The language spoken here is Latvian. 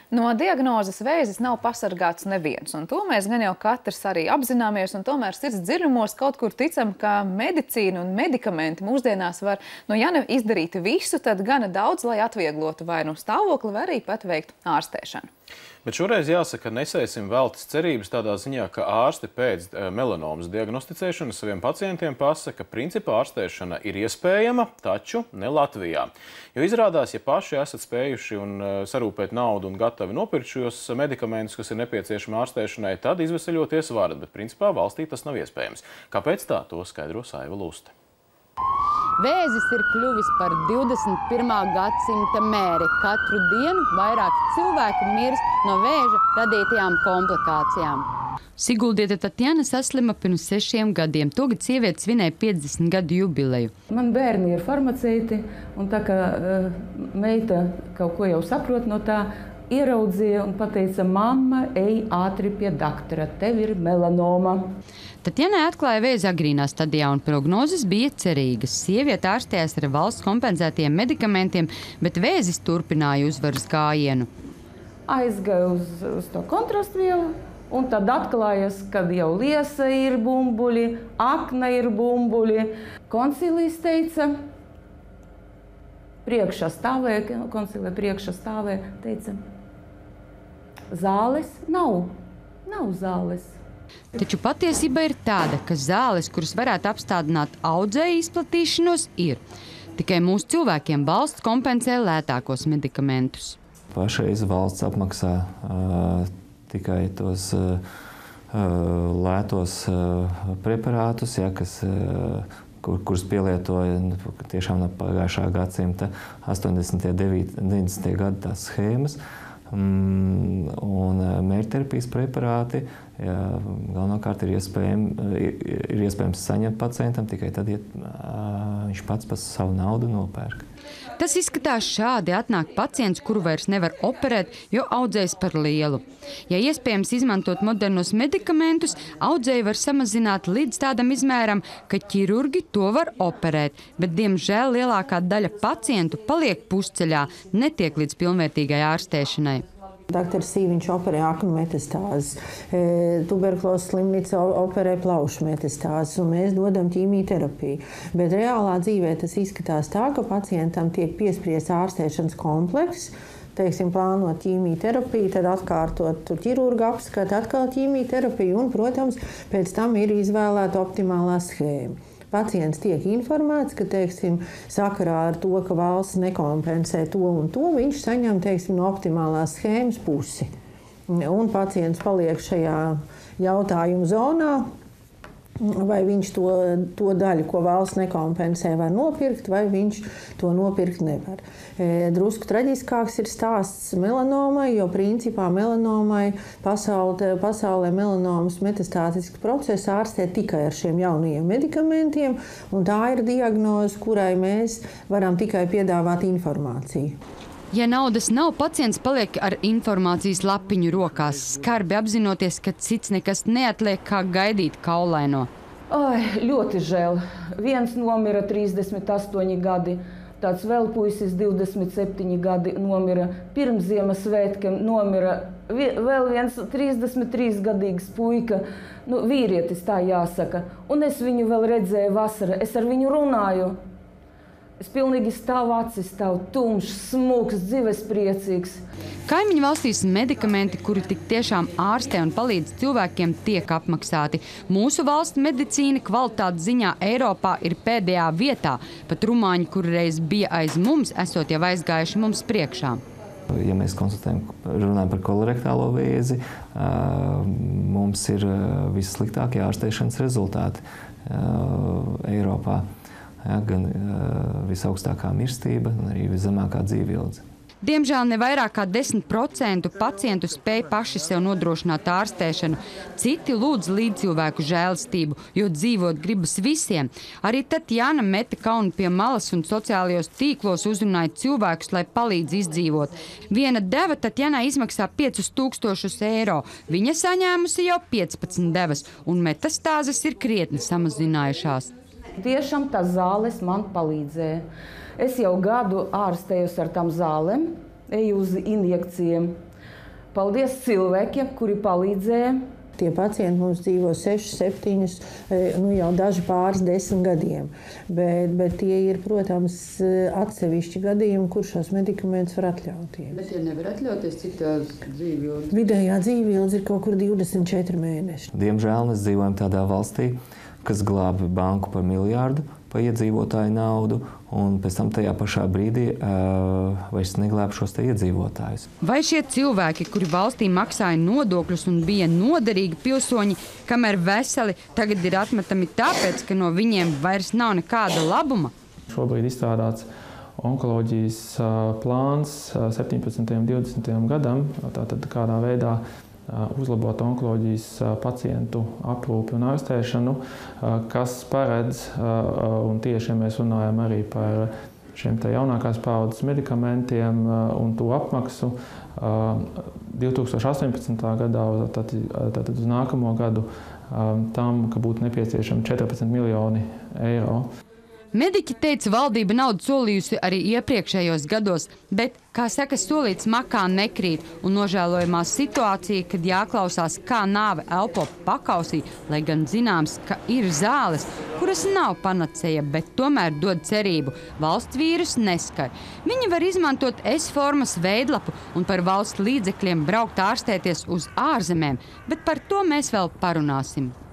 No diagnozes vēzis nav pasargāts neviens, un to mēs gan jau katrs arī apzināmies, un tomēr sirds dziļumos kaut kur ticam, ka medicīna un medikamenti mūsdienās var, ja ne izdarīt visu, tad gana daudz, lai atvieglotu vai nu stāvokli, vai arī pat veikt ārstēšanu. Bet šoreiz jāsaka, nesēsim veltas cerības tādā ziņā, ka ārsti pēc melanomas diagnosticēšanas saviem pacientiem pasaka, ka principā ārstēšana ir iespējama, taču ne Latvijā. Jo izrādās, ja paši esat spējuši un sarūpēt naudu un gatavi nopirkt šos medikamentus, kas ir nepieciešami ārstēšanai, tad izveseļoties varat, bet principā valstī tas nav iespējams. Kāpēc tā? To skaidro Saiva Luste. Vēzis ir kļuvis par 21. gadsimta mēri. Katru dienu vairāk cilvēku mirst no vēža radītajām komplikācijām. Siguldiete Tatjana saslima pirms 6 gadiem. Tagad sieviete svinēja 50 gadu jubileju. Man bērni ir farmaceiti, un tā kā meita kaut ko jau saprot no tā, ieraudzīja un pateica, mamma, ej ātri pie doktora, tev ir melanoma. Tatjanai atklāja vēzi agrīnā stadijā, un prognozes bija cerīgas. Sieviete ārstējās ar valsts kompensētiem medikamentiem, bet vēzis turpināja uzvaras gājienu. Aizgāju uz to kontrastvielu, un tad atklājas, kad jau liesa ir bumbuļi, akna ir bumbuļi. Koncilijas teica, koncilija priekšā stāvēja, teica, zāles nav zāles. Taču patiesība ir tāda, ka zāles, kuras varētu apstādināt audzēju izplatīšanos, ir. Tikai mūsu cilvēkiem valsts kompensē lētākos medikamentus. Pašreiz valsts apmaksā tikai tos lētos preparātus, kurus pielietoja tiešām no pagājušā gadsimta 80. un 90. gadu tās schēmas. Un mērķterapijas preparāti galvenokārt ir iespējams saņemt pacientam tikai tad, ja viņš pats par savu naudu nopērk. Tas izskatās šādi. Atnāk pacients, kuru vairs nevar operēt, jo audzējs par lielu. Ja iespējams izmantot modernos medikamentus, audzēju var samazināt līdz tādam izmēram, ka ķirurgi to var operēt, bet, diemžēl, lielākā daļa pacientu paliek pusceļā, netiek līdz pilnvērtīgai ārstēšanai. Dr. Sīviņš operē aknu metastāzes, tuberkulozes slimnīca operē plaušu metastāzes, un mēs dodam ķīmijterapiju. Bet reālā dzīvē tas izskatās tā, ka pacientam tiek piespriests ārstēšanas komplekss, teiksim, plānot ķīmijterapiju, tad atkārtot ķirurga apskatu, atkal ķīmijterapiju, un, protams, pēc tam ir izvēlēta optimālā schēma. Pacients tiek informēts, ka, teiksim, sakarā ar to, ka valsts nekompensē to un to, viņš saņem, teiksim, no optimālās schēmas pusi. Un pacients paliek šajā jautājuma zonā, vai viņš to daļu, ko valsts nekompensē, var nopirkt, vai viņš to nopirkt nevar. Drusku traģiskāks ir stāsts melanomai, jo principā melanomai pasaulē melanomas metastātisks process ārstē tikai ar šiem jaunajiem medikamentiem, un tā ir diagnoze, kurai mēs varam tikai piedāvāt informāciju. Ja naudas nav, pacients paliek ar informācijas lapiņu rokās, skarbi apzinoties, ka cits nekas neatliek, kā gaidīt kaulaino. Ļoti žēl. Viens nomira 38 gadi, tāds vēl puisis 27 gadi nomira. Pirms Ziemassvētkiem nomira vēl viens 33-gadīgs puika, vīrietis tā jāsaka. Un es viņu vēl redzēju vasarā, es ar viņu runāju. Es pilnīgi stāvu acis, stāvu tumšs, smūgs, dzīvespriecīgs. Kaimiņu valstīs medikamenti, kuri tik tiešām ārstē un palīdz cilvēkiem, tiek apmaksāti. Mūsu valsts medicīna kvalitātes ziņā Eiropā ir pēdējā vietā. Pat rumāņi, kuri reiz bija aiz mums, esot jau aizgājuši mums priekšā. Ja mēs runājam par kolorektālo vēzi, mums ir vissliktākie ārstēšanas rezultāti Eiropā. Gan visaugstākā mirstība, gan arī viszemākā dzīvildze. Diemžēl ne vairāk kā 10% pacientu spēj paši sev nodrošināt ārstēšanu. Citi lūdz līdzcilvēku žēlastību, jo dzīvot gribas visiem. Arī Tatjana meta kaunu pie malas un sociālajos tīklos uzrunāja cilvēkus, lai palīdz izdzīvot. Viena deva Tatjanai izmaksā 5000 eiro. Viņa saņēmusi jau 15 devas, un metastāzes ir krietni samazinājušās. Tiešām tās zāles man palīdzēja. Es jau gadu ārstējos ar tām zālēm, eju uz injekcijiem. Paldies cilvēkiem, kuri palīdzēja. Tie pacienti mums dzīvo 6, 7, jau daži pāris 10 gadiem. Bet tie ir, protams, atsevišķi gadījumi, kur šos medikamentus var atļauties. Bet ja nevar atļauties, cik tā dzīvība? Vidējā dzīvība ir kaut kur 24 mēneši. Diemžēl mēs dzīvojam tādā valstī, kas glābi banku par miljardu, pa iedzīvotāju naudu, un pēc tam tajā pašā brīdī vairs neglāb šos te iedzīvotājus. Vai šie cilvēki, kuri valstī maksāja nodokļus un bija noderīgi pilsoņi, kamēr veseli, tagad ir atmetami tāpēc, ka no viņiem vairs nav nekāda labuma? Šobrīd izstrādāts onkoloģijas plāns 17. un 20. gadam, tātad kādā veidā uzlabot onkoloģijas pacientu aprūpi un ārstēšanu, kas paredz, un tieši ja mēs runājam arī par šiem te jaunākās paaudzes medikamentiem un to apmaksu, 2018. gadā, tātad uz nākamo gadu, tam, ka būtu nepieciešami 14 miljoni eiro. Mediķi teica, valdība naudu solījusi arī iepriekšējos gados, bet, kā saka, solīts makā nekrīt, un nožēlojamā situācija, kad jāklausās, kā nāve elpo pakausī, lai gan zināms, ka ir zāles, kuras nav panacēja, bet tomēr dod cerību. Valsts vīrus neskar. Viņi var izmantot S-formas veidlapu un par valsts līdzekļiem braukt ārstēties uz ārzemēm, bet par to mēs vēl parunāsim.